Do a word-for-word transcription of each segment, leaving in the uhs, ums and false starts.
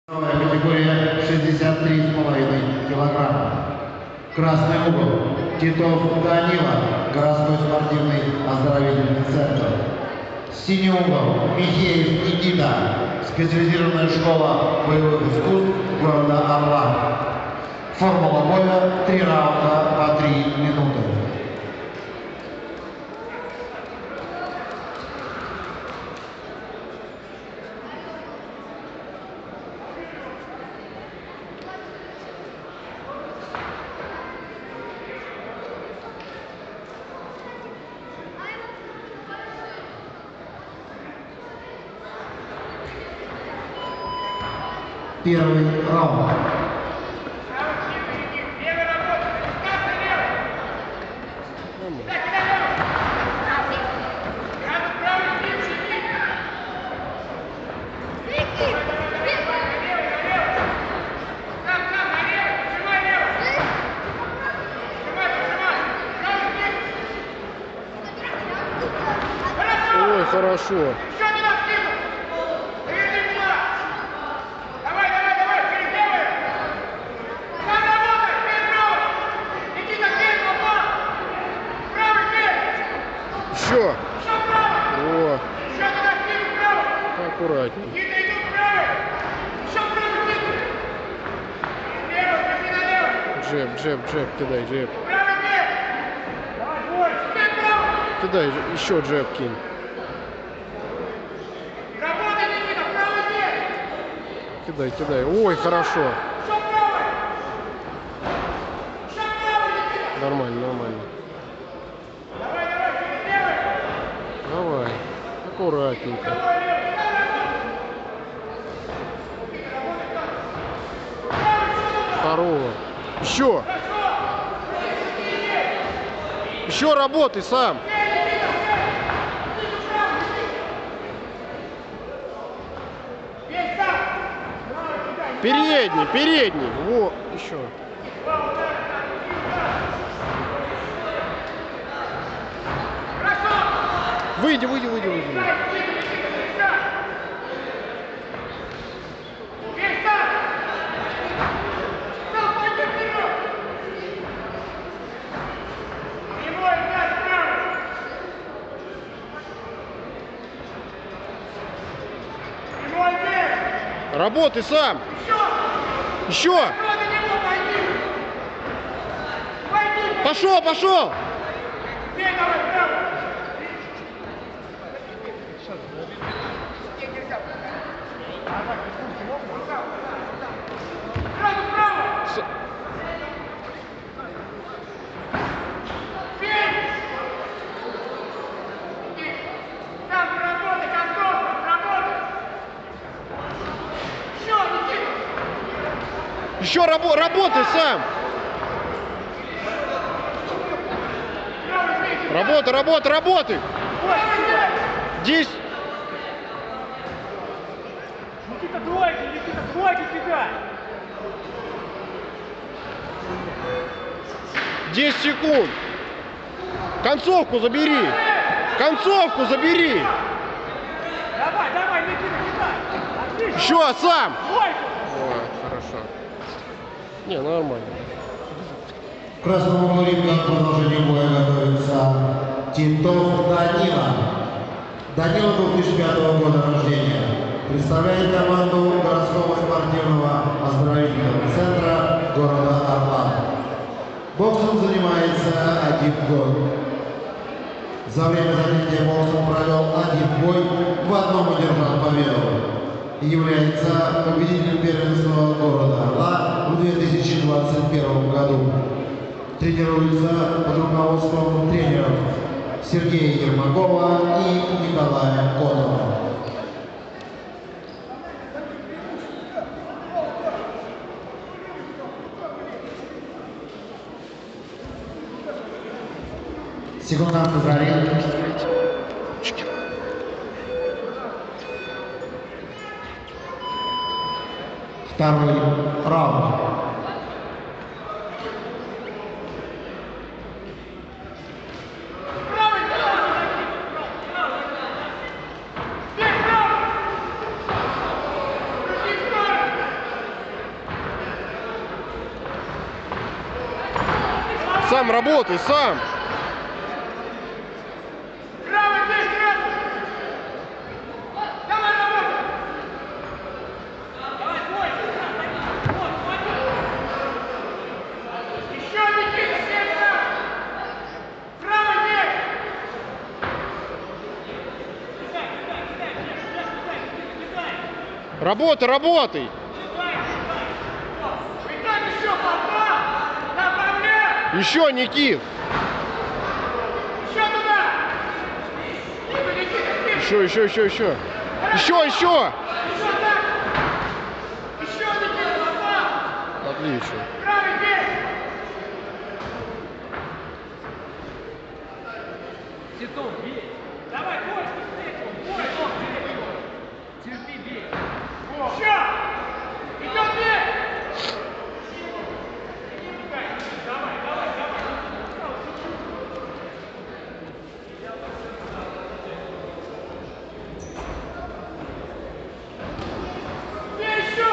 Категория шестьдесят три с половиной килограмма. Красный угол. Титов Данила, городской спортивный оздоровительный центр. Синий угол. Михеев Никита, специализированная школа боевых искусств города Орла. Формула боя три раунда по три минуты. Первый раунд. Ой, хорошо. Еще. О. Аккуратней. Джеб, джеб, джеб, кидай, джеб. Кидай, еще джеб кинь. Кидай, кидай. Ой, хорошо. Нормально, нормально. Давай, аккуратненько. Второго. Еще. Еще работай сам. Передний, передний. Во, еще. Выйди, выйди, выйди, выйди. Работай сам. Еще. Пошел, пошел. Еще рабо работай сам. Работай, работай, работай. Здесь. Никита, двойки, Никита, двойки кидай. десять секунд. Концовку забери. Концовку забери. Давай, давай, Никита, кидай. Отлично. Еще сам. Двойку. О, хорошо. Не, нормально. В красном углу ринга к продолжению боя готовится Титов Данила. Данила две тысячи пятого года рождения. Представляет команду городского спортивного оздоровительного центра города Орла. Боксом занимается один год. За время занятия боксом провел один бой, в одном одержал победу. Является победителем первенства города Орла в две тысячи двадцать первом году. Тренируется под руководством тренеров Сергея Ермакова и Николая Котова. Секундант Зарин. Второй раунд. Сам работай, сам. Право здесь, сразу! Давай, работай! Давай, больше! Вот, смотри! Еще, Никита, семь сразу! Право здесь! Кидай, кидай, кидай, кидай, кидай, кидай, кидай! Работай, работай. Кидай, кидай! И так еще попал! Направляй! Еще, Никит. Еще туда! Никита, Никита, Никита! Еще, еще, еще, еще. Еще, еще. Еще так! Еще, Никита, попал! Отлично. Правый здесь! Титон, бей! Давай, бой! Бой! Терпи, бей! Еще! Идет, бей! Давай, давай, давай! Бей еще!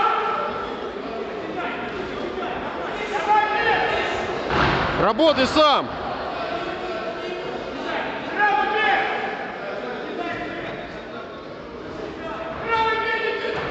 Давай, бей! Работай сам. Право бей! Право бей, Никита!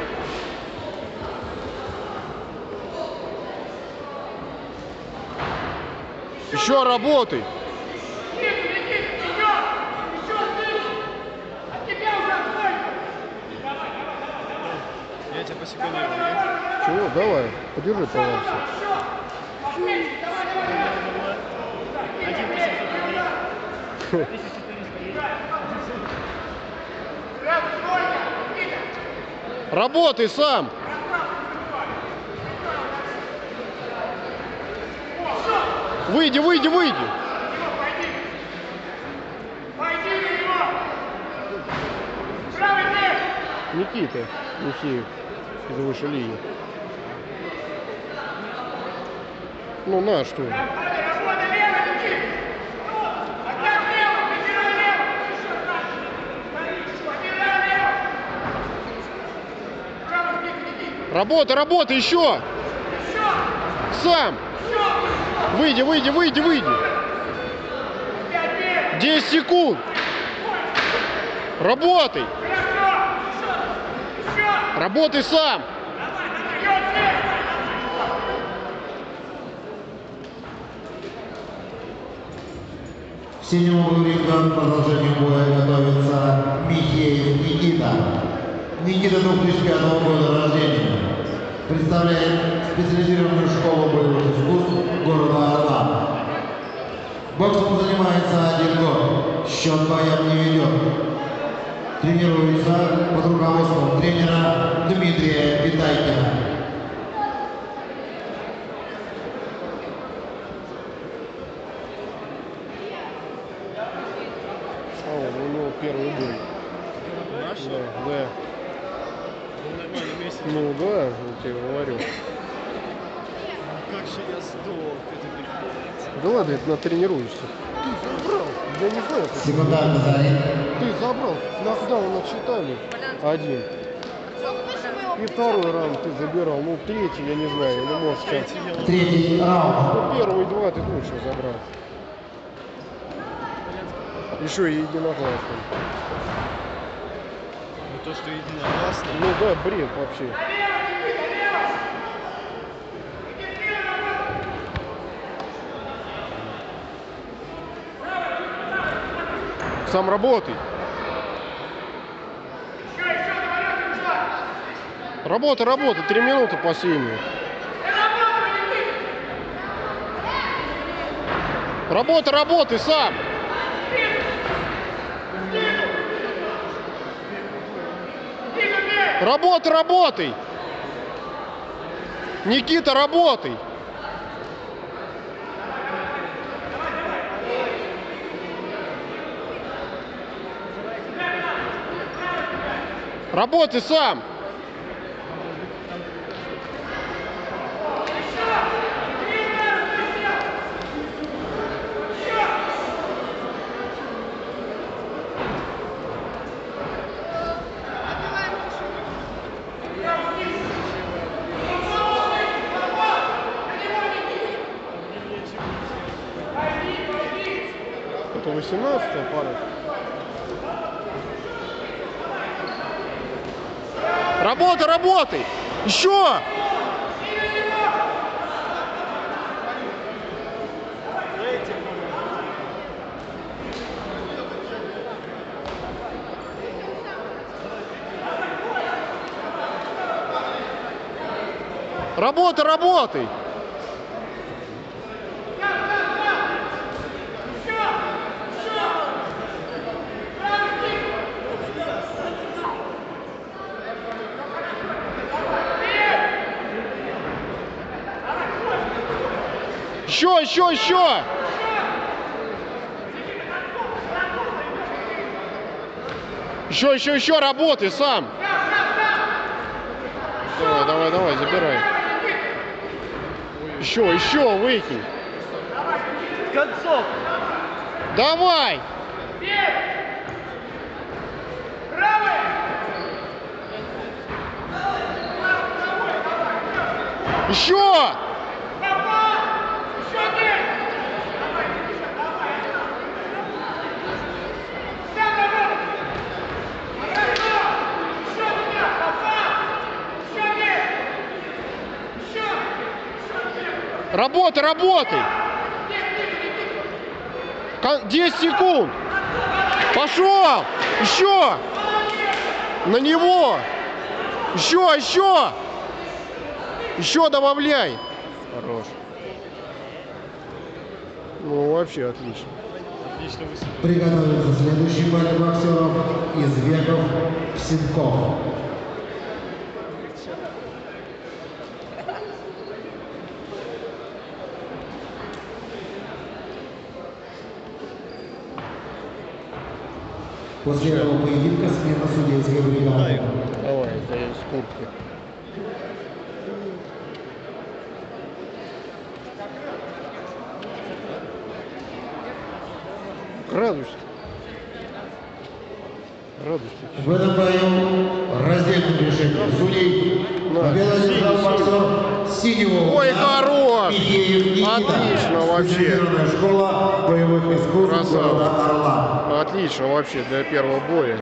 Еще работай. Никита, Никита, еще! Еще слышишь? От тебя уже отходит! Давай, давай, давай, давай! Я тебя посекундирую. Чего? Давай. Подержи, пожалуйста. Еще! Последний, давай, давай, давай! Один тысяча четыреста. Право, сколько? Никита! Работай сам. Выйди, выйди, выйди. Его пойди! Пойди на него! Правый бей! Никита Михеев из выше линии. Ну на что? Работа, работа, лево, Никита! Опять лево! Подбирай лево! Подбирай лево! Право, Никита, Никита! Работай, работай, еще. Еще! Сам. Еще! Выйди, выйди, выйди, выйди. Опять бей! десять секунд. Работай. Хорошо! Еще! Работай сам. Идет бей! В синем углу ринга к продолжению боя готовится Михеев Никита. Никита две тысячи пятого года рождения. Представляет специализированную школу боевых искусств города Орла. Боксом занимается один год. Счет боям не ведет. Тренируется под руководством тренера Дмитрия Питайкина. О, у него первый бой. Наш? Да, да. Он нормально месяц. Ну да, я тебе говорю. Как же я сдох, это приходится. Да ладно, это натренируешься. Ты забрал. Я не знаю, как Секундантно занят. ты забрал. Нокдаун отсчитали. Один. И второй раунд ты забирал. Ну, третий, я не знаю. Ну, может, сейчас. Третий я Третий раунд. Ну, первые два ты точно забрал. Еще и единогласно. Ну то, что единогласно. Ну да, бред вообще. Сам работай. Работа, работа, три минуты последние. Работа, работай сам. Работа, работай. Никита, работай. Работай сам. восемнадцатая пара. Работай, работай! Еще! Работай, работай! Еще, еще, еще! Еще, еще, еще, работай сам! Давай, давай, давай, забирай. Еще, еще, выкинь. Концов! Давай! Еще! Работай, работай! десять секунд! Пошел! Еще! На него! Еще, еще! Еще добавляй! Хорош. Ну, вообще отлично. Отлично высадил. Приготовиться следующий паре боксеров из веков Синков. После этого поединка смена судейской бригады. Давай, это я с куртки. Радуйся. Радуйся. В этом бою раздельным решением судей Да. победу одержал боксер синего Ой, угла хорош! Михеев Никита. Отлично вообще. Специализированная школа боевых искусств Красава. города Орла. Отлично вообще для первого боя.